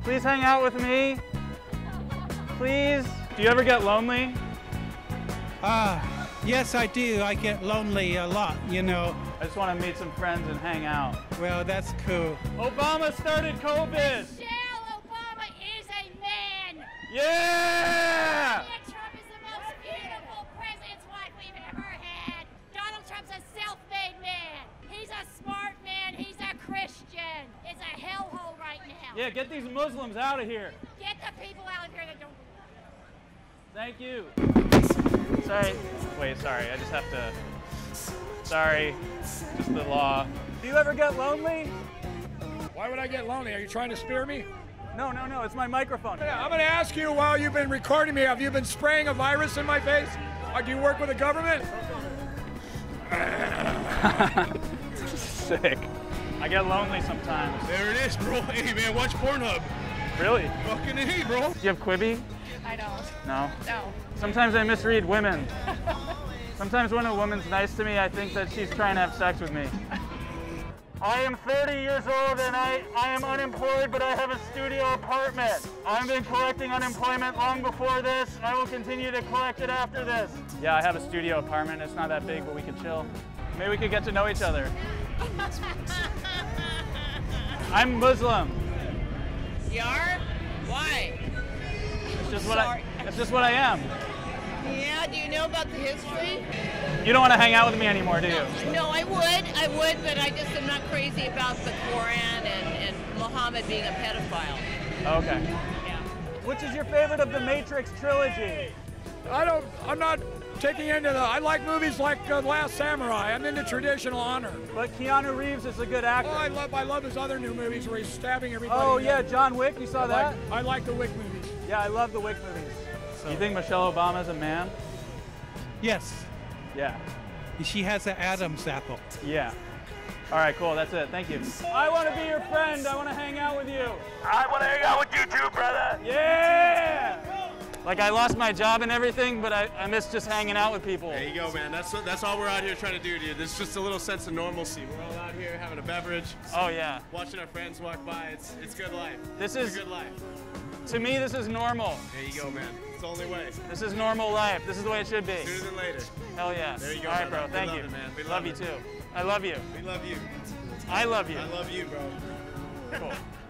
Please hang out with me. Please. Do you ever get lonely? Yes, I do. I get lonely a lot, you know. I just want to meet some friends and hang out. Well, that's cool. Obama started COVID. Michelle Obama is a man. Yeah! Donald Trump is the most beautiful president's wife we've ever had. Donald Trump's a self-made man. He's a smart man. He's a Christian. It's a hellhole right now. Yeah, get these Muslims out of here. Get the people out of here that don't. Thank you. Sorry. Wait, sorry. I just have to. Sorry. Just the law. Do you ever get lonely? Why would I get lonely? Are you trying to spear me? No, no, no. It's my microphone. Yeah, I'm going to ask you while you've been recording me, have you been spraying a virus in my face? Or do you work with the government? Sick. I get lonely sometimes. There it is, bro. Hey, man, watch Pornhub. Really? Fucking hey, bro. Do you have Quibi? I don't. No? No. Sometimes I misread women. Sometimes when a woman's nice to me, I think that she's trying to have sex with me. I am 30 years old and I am unemployed, but I have a studio apartment. I've been collecting unemployment long before this. I will continue to collect it after this. Yeah, I have a studio apartment. It's not that big, but we could chill. Maybe we could get to know each other. I'm Muslim. You are? Why? It's just what I am. Yeah, do you know about the history? You don't want to hang out with me anymore, do you? No, I would, but I just am not crazy about the Quran and Muhammad being a pedophile. Okay. Yeah. Which is your favorite of the Matrix trilogy? I'm not taking into I like movies like The Last Samurai. I'm into traditional honor. But Keanu Reeves is a good actor. Oh, I love his other new movies where he's stabbing everybody. Oh yeah, John Wick, you saw that? I like the Wick movies. Yeah, I love the Wick movies. So. You think Michelle Obama's a man? Yes. Yeah. She has an Adam's apple. Yeah. All right, cool, that's it, thank you. I want to be your friend, I want to hang out with you. I want to hang out with you too, brother. Yeah! Like I lost my job and everything, but I miss just hanging out with people. There you go, man. That's all we're out here trying to do, dude. There's just a little sense of normalcy. We're all out here having a beverage. Oh yeah. Watching our friends walk by. It's good life. It's a good life. To me, this is normal. There you go, man. It's the only way. This is normal life. This is the way it should be. Sooner than later. Hell yeah. There you go, all right, brother. bro. Thank you. It, man. We love you too. I love you. We love you. I love you. I love you, bro. Cool.